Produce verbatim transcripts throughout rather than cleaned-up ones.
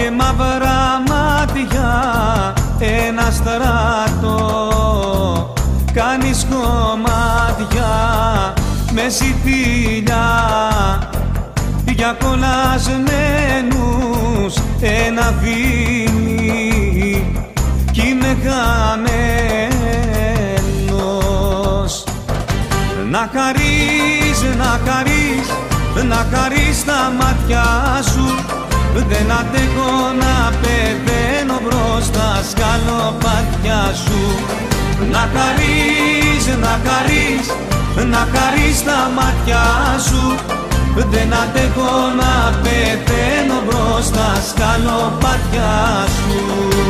με μαύρα μάτια ένα στράτο κάνεις κομμάτια με σιτήλια για κολλασμένους ένα βίνι κι είμαι χαμένος. Να χαρείς, να χαρείς, να χαρείς τα μάτια σου, δεν αντέχω να πεθαίνω μπροστά σκαλοπάτια σου. Να χαρείς, να χαρείς, να χαρείς τα μάτια σου, δεν αντέχω να πεθαίνω μπροστά σκαλοπάτια σου.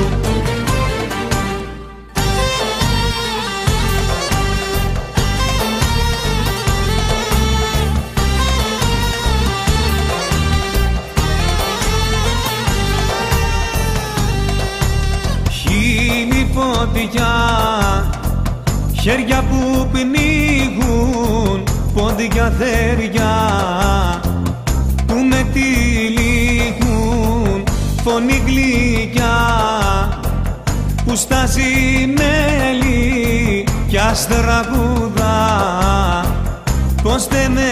Χείλη φωτιά, χέρια που πνίγουν, πόδια θέρια που με τυλίγουν, φωνή γλυκιά που στάζει μέλι κι αστραγούδα πως δεν με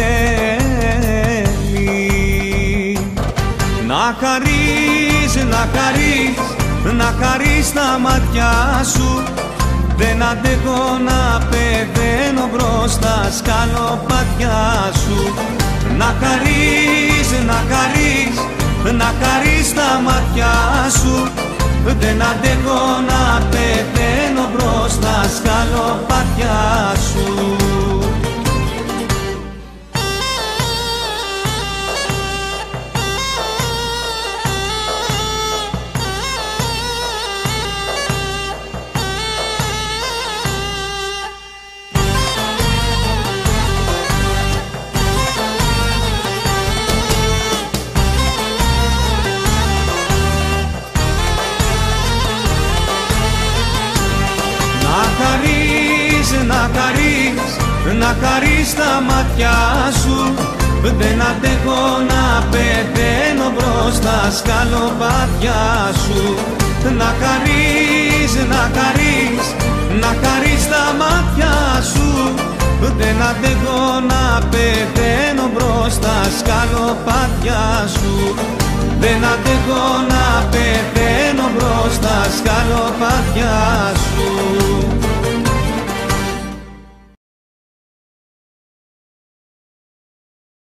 θέλει. Να χαρείς, να χαρείς, να χαρείς τα μάτια σου, δεν αντέχω να πεθαίνω μπροστά σκαλοπάτια σου. Να χαρείς, να χαρείς, να χαρείς τα μάτια σου, δεν αντέχω να πεθαίνω μπροστά σκαλοπάτια σου. Να χαρείς, να χαρείς τα μάτια σου, δεν αντέχω να πεθαίνω μπροστά σκαλοπάτια σου. Να χαρείς, να χαρείς, να χαρείς τα μάτια σου, δεν αντέχω να πεθαίνω μπροστά σκαλοπάτια σου. Δεν αντέχω να πεθαίνω μπροστά σκαλοπάτια σου.